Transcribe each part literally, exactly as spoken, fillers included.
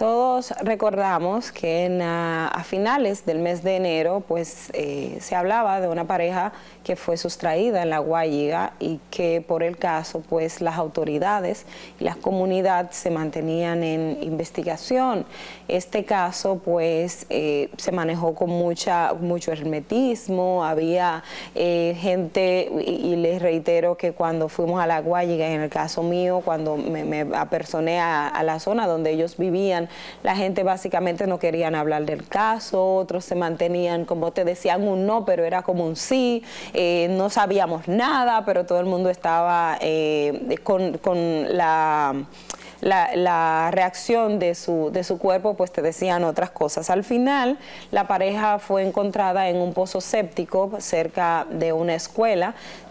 Todos recordamos que en, a, a finales del mes de enero pues eh, se hablaba de una pareja que fue sustraída en La Guayiga y que por el caso pues las autoridades y la comunidad se mantenían en investigación. Este caso pues eh, se manejó con mucha, mucho hermetismo, había eh, gente y, y les reitero que cuando fuimos a La Guayiga, en el caso mío, cuando me, me apersoné a, a la zona donde ellos vivían, la gente básicamente no querían hablar del caso, otros se mantenían, como te decían, un no, pero era como un sí, eh, no sabíamos nada, pero todo el mundo estaba eh, con, con la... La, la reacción de su, de su cuerpo, pues te decían otras cosas. Al final, la pareja fue encontrada en un pozo séptico cerca de una escuela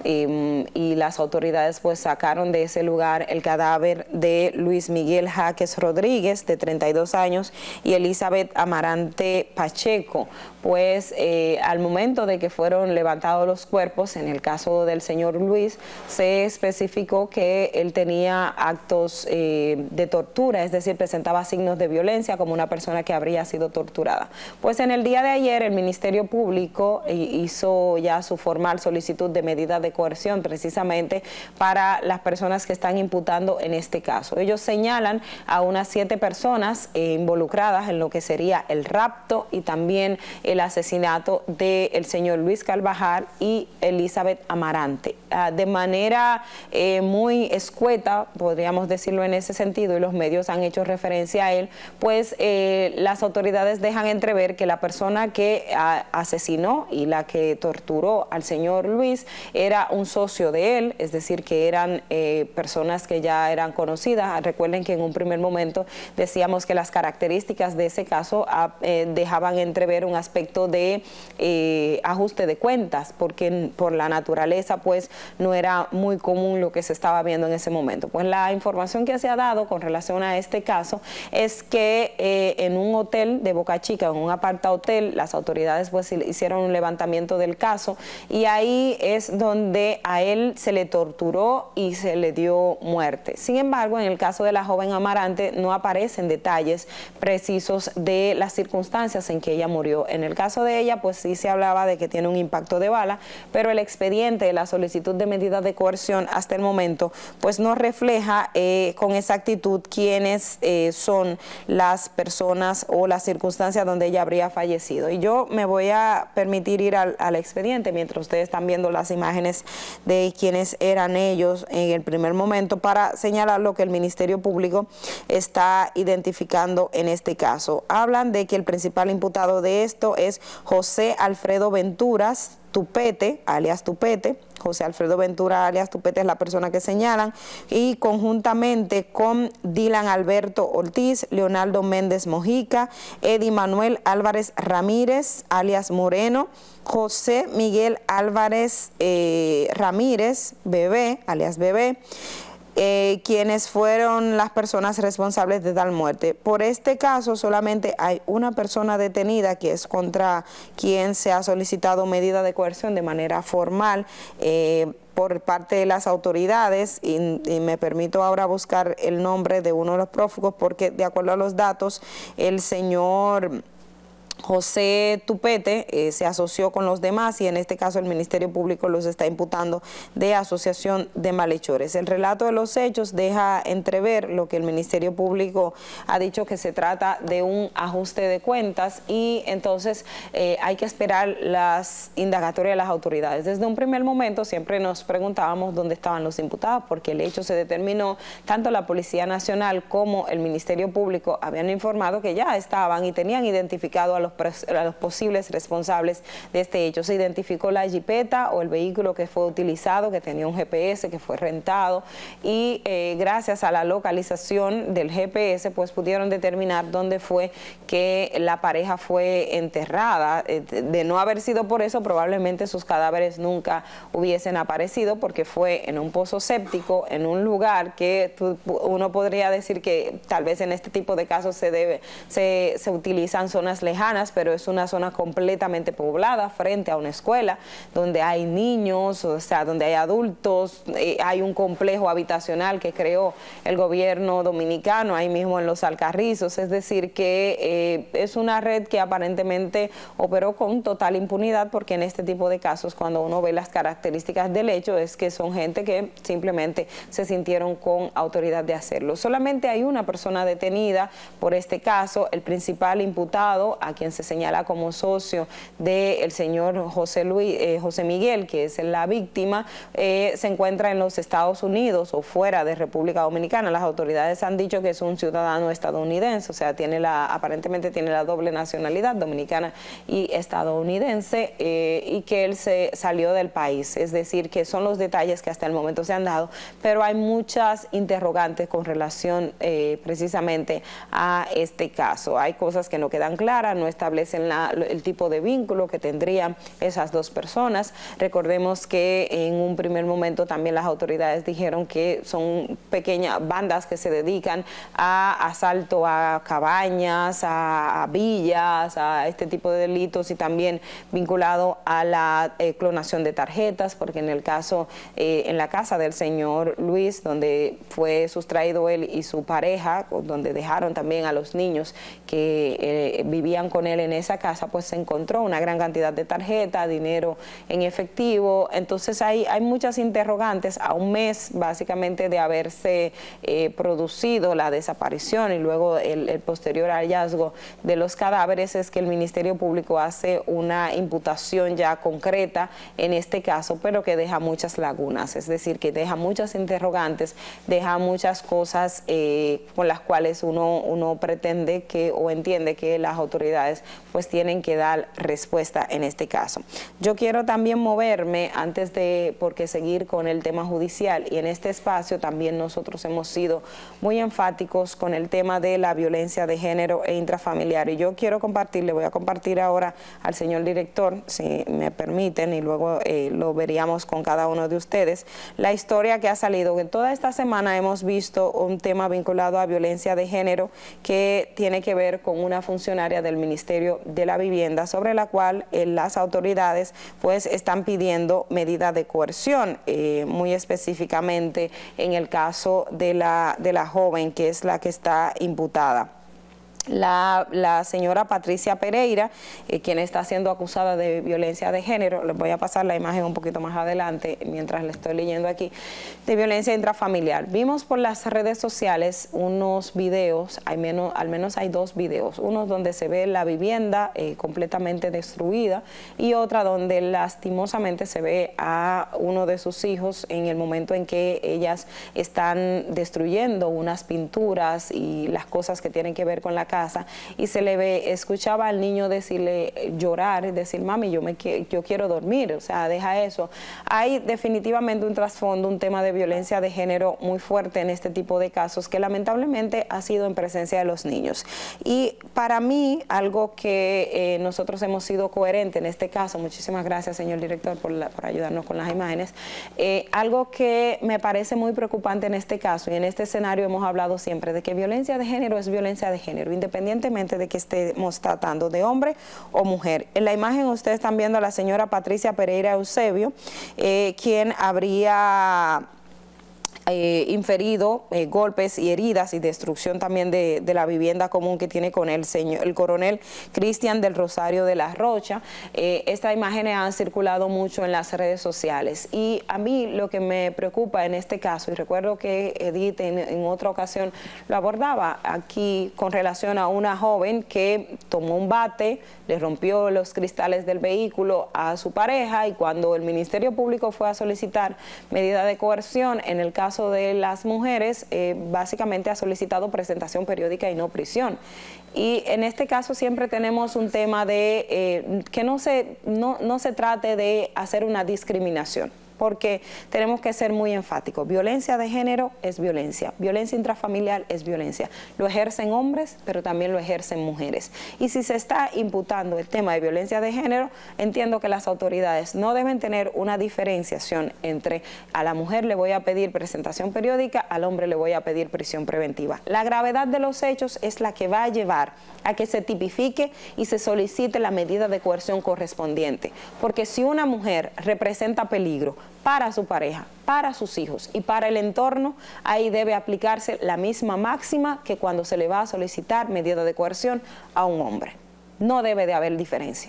eh, y las autoridades pues sacaron de ese lugar el cadáver de Luis Miguel Jaques Rodríguez, de treinta y dos años, y Elizabeth Amarante Pacheco. Pues eh, al momento de que fueron levantados los cuerpos, en el caso del señor Luis, se especificó que él tenía actos eh, de tortura, es decir, presentaba signos de violencia como una persona que habría sido torturada. Pues en el día de ayer el Ministerio Público hizo ya su formal solicitud de medida de coerción precisamente para las personas que están imputando en este caso. Ellos señalan a unas siete personas eh, involucradas en lo que sería el rapto y también el asesinato del señor Luis Carvajal y Elizabeth Amarante. Uh, de manera eh, muy escueta, podríamos decirlo en ese sentido, y los medios han hecho referencia a él, pues eh, las autoridades dejan entrever que la persona que a, asesinó y la que torturó al señor Luis era un socio de él, es decir, que eran eh, personas que ya eran conocidas. Recuerden que en un primer momento decíamos que las características de ese caso a, eh, dejaban entrever un aspecto de eh, ajuste de cuentas, porque por la naturaleza pues no era muy común lo que se estaba viendo en ese momento. Pues la información que se ha dado con relación a este caso es que eh, en un hotel de Boca Chica, en un aparta hotel, las autoridades pues hicieron un levantamiento del caso y ahí es donde a él se le torturó y se le dio muerte. Sin embargo, en el caso de la joven Amarante no aparecen detalles precisos de las circunstancias en que ella murió. En el caso de ella pues sí se hablaba de que tiene un impacto de bala, pero el expediente de la solicitud de medida de coerción hasta el momento pues no refleja eh, con exactitud quiénes eh, son las personas o las circunstancias donde ella habría fallecido. Y yo me voy a permitir ir al, al expediente mientras ustedes están viendo las imágenes de quiénes eran ellos en el primer momento para señalar lo que el Ministerio Público está identificando en este caso. Hablan de que el principal imputado de esto es José Alfredo Venturas Tupete, alias Tupete. José Alfredo Ventura, alias Tupete, es la persona que señalan, y conjuntamente con Dylan Alberto Ortiz, Leonardo Méndez Mojica, Eddie Manuel Álvarez Ramírez, alias Moreno, José Miguel Álvarez eh, Ramírez, Bebé, alias Bebé, Eh, quienes fueron las personas responsables de tal muerte. Por este caso solamente hay una persona detenida, que es contra quien se ha solicitado medida de coerción de manera formal eh, por parte de las autoridades, y, y me permito ahora buscar el nombre de uno de los prófugos porque de acuerdo a los datos el señor José Tupete eh, se asoció con los demás y en este caso el Ministerio Público los está imputando de asociación de malhechores. El relato de los hechos deja entrever lo que el Ministerio Público ha dicho, que se trata de un ajuste de cuentas y entonces eh, hay que esperar las indagatorias de las autoridades. Desde un primer momento siempre nos preguntábamos dónde estaban los imputados, porque el hecho se determinó, tanto la Policía Nacional como el Ministerio Público habían informado que ya estaban y tenían identificado a los a los posibles responsables de este hecho. Se identificó la jipeta o el vehículo que fue utilizado, que tenía un G P S, que fue rentado, y eh, gracias a la localización del G P S pues pudieron determinar dónde fue que la pareja fue enterrada. De no haber sido por eso, probablemente sus cadáveres nunca hubiesen aparecido, porque fue en un pozo séptico, en un lugar que uno podría decir que tal vez en este tipo de casos se debe se, se utilizan zonas lejanas Dominicanas, pero es una zona completamente poblada frente a una escuela, donde hay niños, o sea, donde hay adultos, eh, hay un complejo habitacional que creó el gobierno dominicano ahí mismo en Los Alcarrizos, es decir, que eh, es una red que aparentemente operó con total impunidad, porque en este tipo de casos, cuando uno ve las características del hecho, es que son gente que simplemente se sintieron con autoridad de hacerlo. Solamente hay una persona detenida por este caso, el principal imputado, a quien se señala como socio del señor José Luis, eh, José Miguel, que es la víctima, eh, se encuentra en los Estados Unidos o fuera de República Dominicana. Las autoridades han dicho que es un ciudadano estadounidense, o sea, tiene la, aparentemente tiene la doble nacionalidad, dominicana y estadounidense, eh, y que él se salió del país. Es decir, que son los detalles que hasta el momento se han dado, pero hay muchas interrogantes con relación eh, precisamente a este caso. Hay cosas que no quedan claras, no establecen la, el tipo de vínculo que tendrían esas dos personas. Recordemos que en un primer momento también las autoridades dijeron que son pequeñas bandas que se dedican a asalto a cabañas, a, a villas, a este tipo de delitos, y también vinculado a la eh, clonación de tarjetas, porque en el caso, eh, en la casa del señor Luis, donde fue sustraído él y su pareja, donde dejaron también a los niños que eh, vivían con él en esa casa, pues se encontró una gran cantidad de tarjetas, dinero en efectivo. Entonces hay, hay muchas interrogantes a un mes básicamente de haberse eh, producido la desaparición y luego el, el posterior hallazgo de los cadáveres. Es que el Ministerio Público hace una imputación ya concreta en este caso, pero que deja muchas lagunas, es decir, que deja muchas interrogantes, deja muchas cosas eh, con las cuales uno, uno pretende que o entiende que las autoridades pues tienen que dar respuesta en este caso. Yo quiero también moverme antes de, porque seguir con el tema judicial, y en este espacio también nosotros hemos sido muy enfáticos con el tema de la violencia de género e intrafamiliar, y yo quiero compartir, le voy a compartir ahora al señor director, si me permiten, y luego eh, lo veríamos con cada uno de ustedes, la historia que ha salido, que toda esta semana hemos visto un tema vinculado a violencia de género que tiene que ver con una funcionaria del Ministerio de la Vivienda, sobre la cual eh, las autoridades pues están pidiendo medidas de coerción, eh, muy específicamente en el caso de la, de la joven, que es la que está imputada. La, la señora Patricia Pereira, eh, quien está siendo acusada de violencia de género, les voy a pasar la imagen un poquito más adelante mientras le estoy leyendo aquí, de violencia intrafamiliar. Vimos por las redes sociales unos videos, hay menos, al menos hay dos videos, uno donde se ve la vivienda eh, completamente destruida y otra donde lastimosamente se ve a uno de sus hijos en el momento en que ellas están destruyendo unas pinturas y las cosas que tienen que ver con la casa, y se le ve, escuchaba al niño decirle, llorar, decir, mami, yo, me, yo quiero dormir, o sea, deja eso. Hay definitivamente un trasfondo, un tema de violencia de género muy fuerte en este tipo de casos, que lamentablemente ha sido en presencia de los niños. Y para mí, algo que eh, nosotros hemos sido coherentes en este caso, muchísimas gracias, señor director, por, la, por ayudarnos con las imágenes, eh, algo que me parece muy preocupante en este caso, y en este escenario hemos hablado siempre de que violencia de género es violencia de género, independientemente de que estemos tratando de hombre o mujer. En la imagen ustedes están viendo a la señora Patricia Pereira Eusebio, eh, quien habría Eh, inferido eh, golpes y heridas y destrucción también de, de la vivienda común que tiene con el señor, el coronel Cristian del Rosario de la Rocha. Eh, estas imágenes han circulado mucho en las redes sociales, y a mí lo que me preocupa en este caso, y recuerdo que Edith en, en otra ocasión lo abordaba aquí con relación a una joven que tomó un bate, le rompió los cristales del vehículo a su pareja, y cuando el Ministerio Público fue a solicitar medida de coerción en el caso de las mujeres, eh, básicamente ha solicitado presentación periódica y no prisión. Y en este caso siempre tenemos un tema de eh, que no se, no, no se trate de hacer una discriminación, porque tenemos que ser muy enfáticos. Violencia de género es violencia, violencia intrafamiliar es violencia. Lo ejercen hombres, pero también lo ejercen mujeres. Y si se está imputando el tema de violencia de género, entiendo que las autoridades no deben tener una diferenciación entre a la mujer le voy a pedir presentación periódica, al hombre le voy a pedir prisión preventiva. La gravedad de los hechos es la que va a llevar a que se tipifique y se solicite la medida de coerción correspondiente. Porque si una mujer representa peligro para su pareja, para sus hijos y para el entorno, ahí debe aplicarse la misma máxima que cuando se le va a solicitar medida de coerción a un hombre. No debe de haber diferencia.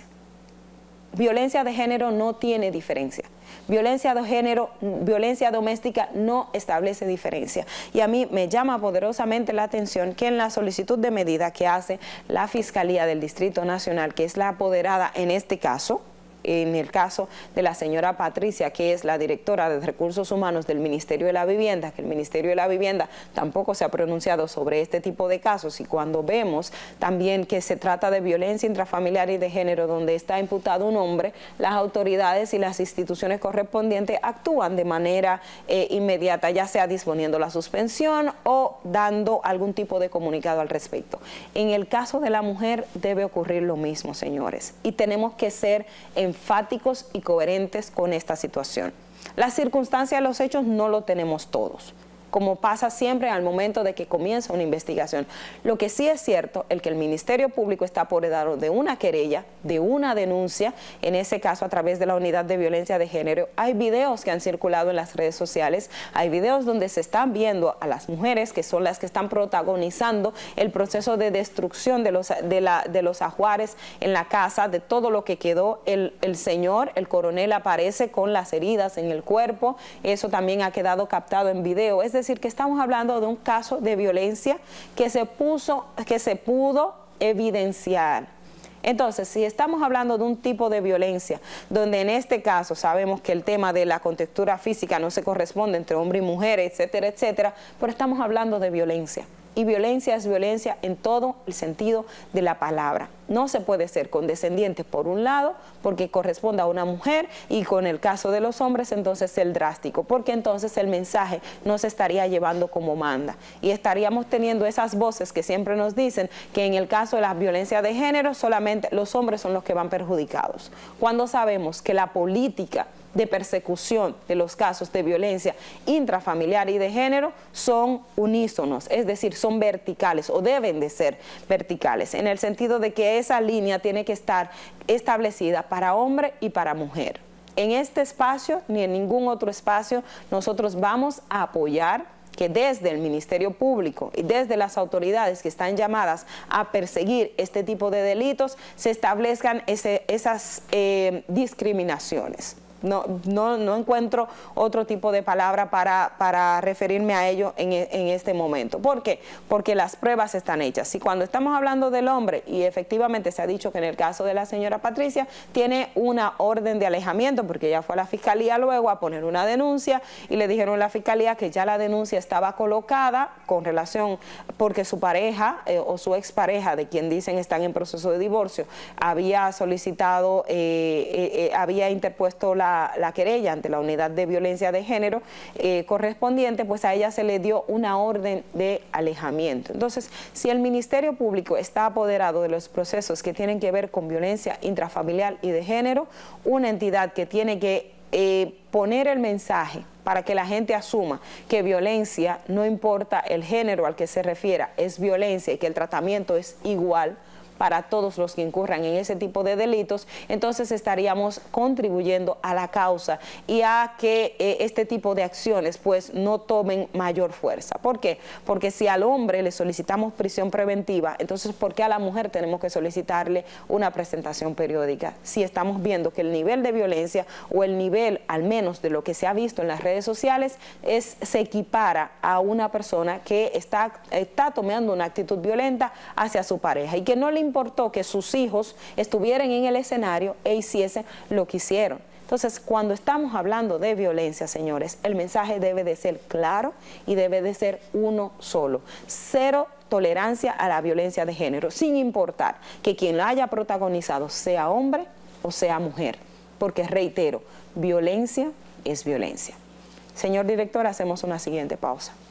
Violencia de género no tiene diferencia. Violencia de género, violencia doméstica no establece diferencia. Y a mí me llama poderosamente la atención que en la solicitud de medida que hace la Fiscalía del Distrito Nacional, que es la apoderada en este caso, en el caso de la señora Patricia, que es la directora de Recursos Humanos del Ministerio de la Vivienda, que el Ministerio de la Vivienda tampoco se ha pronunciado sobre este tipo de casos, y cuando vemos también que se trata de violencia intrafamiliar y de género donde está imputado un hombre, las autoridades y las instituciones correspondientes actúan de manera eh, inmediata, ya sea disponiendo la suspensión o dando algún tipo de comunicado al respecto. En el caso de la mujer debe ocurrir lo mismo, señores, y tenemos que ser enfáticos y coherentes con esta situación. La circunstancia de los hechos no lo tenemos todos, como pasa siempre al momento de que comienza una investigación. Lo que sí es cierto es que el Ministerio Público está apoderado de una querella, de una denuncia, en ese caso a través de la Unidad de Violencia de Género. Hay videos que han circulado en las redes sociales, hay videos donde se están viendo a las mujeres que son las que están protagonizando el proceso de destrucción de los, de la, de los ajuares en la casa, de todo lo que quedó. El, el señor, el coronel, aparece con las heridas en el cuerpo, eso también ha quedado captado en video. Es decir, que estamos hablando de un caso de violencia que se puso, que se pudo evidenciar. Entonces, si estamos hablando de un tipo de violencia, donde en este caso sabemos que el tema de la contextura física no se corresponde entre hombre y mujer, etcétera, etcétera, pero estamos hablando de violencia. Y violencia es violencia en todo el sentido de la palabra. No se puede ser condescendiente por un lado, porque corresponde a una mujer, y con el caso de los hombres, entonces el drástico, porque entonces el mensaje no se estaría llevando como manda. Y estaríamos teniendo esas voces que siempre nos dicen que en el caso de la violencia de género solamente los hombres son los que van perjudicados, cuando sabemos que la política de persecución de los casos de violencia intrafamiliar y de género son unísonos, es decir, son verticales o deben de ser verticales, en el sentido de que esa línea tiene que estar establecida para hombre y para mujer. En este espacio ni en ningún otro espacio nosotros vamos a apoyar que desde el Ministerio Público y desde las autoridades que están llamadas a perseguir este tipo de delitos se establezcan ese, esas eh, discriminaciones. No, no, no encuentro otro tipo de palabra para, para referirme a ello en, en este momento. ¿Por qué? Porque las pruebas están hechas. Y cuando estamos hablando del hombre, y efectivamente se ha dicho que en el caso de la señora Patricia tiene una orden de alejamiento, porque ella fue a la fiscalía luego a poner una denuncia y le dijeron a la fiscalía que ya la denuncia estaba colocada con relación, porque su pareja eh, o su expareja, de quien dicen están en proceso de divorcio, había solicitado, eh, eh, eh, había interpuesto la La, la querella ante la Unidad de Violencia de Género eh, correspondiente, pues a ella se le dio una orden de alejamiento. Entonces, si el Ministerio Público está apoderado de los procesos que tienen que ver con violencia intrafamiliar y de género, una entidad que tiene que eh, poner el mensaje para que la gente asuma que violencia, no importa el género al que se refiera, es violencia y que el tratamiento es igual para todos los que incurran en ese tipo de delitos, entonces estaríamos contribuyendo a la causa y a que eh, este tipo de acciones pues no tomen mayor fuerza. ¿Por qué? Porque si al hombre le solicitamos prisión preventiva, entonces ¿por qué a la mujer tenemos que solicitarle una presentación periódica? Si estamos viendo que el nivel de violencia o el nivel, al menos de lo que se ha visto en las redes sociales, es, se equipara a una persona que está, está tomando una actitud violenta hacia su pareja y que no le importó que sus hijos estuvieran en el escenario e hiciesen lo que hicieron. Entonces, cuando estamos hablando de violencia, señores, el mensaje debe de ser claro y debe de ser uno solo. Cero tolerancia a la violencia de género, sin importar que quien la haya protagonizado sea hombre o sea mujer. Porque, reitero, violencia es violencia. Señor director, hacemos una siguiente pausa.